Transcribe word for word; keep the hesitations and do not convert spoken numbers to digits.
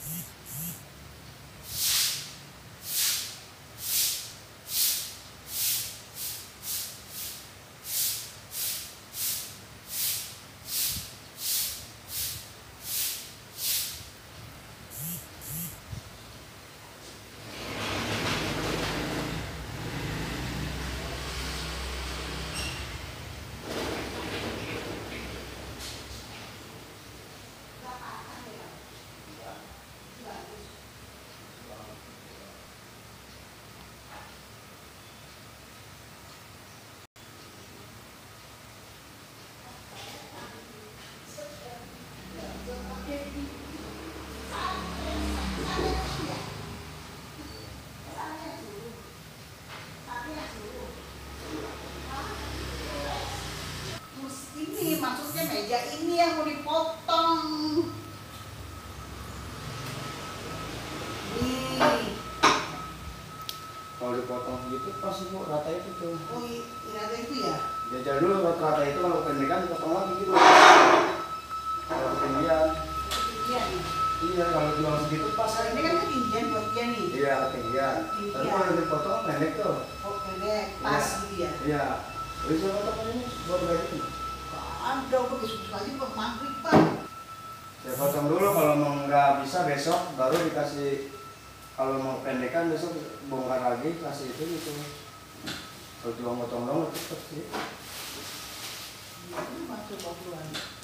Maksudnya meja ini yang mau dipotong. Nih. Kalau dipotong gitu pasti bu rata itu tuh. Oh iya, rata itu ya? Jajal dulu rata-rata itu, kalau pendekan dipotong lagi gitu. Kalau ketinggian. Ketinggian. Iya, kalau jual segitu pas. Ini kan ketinggian buat dia nih. Iya, ketinggian. Tapi kalau dipotong pendek tuh. Oh pendek, pas iya. gitu ya? Iya. Bisa potong ini buat kayak gini. Ada, gue besok lagi buat maghrib pak. Saya potong dulu, kalau mau nggak bisa besok baru dikasih. Kalau mau pendekan besok bongkar lagi, kasih itu gitu. Kalau cuma potong doang cepet sih. Ini masuk waktu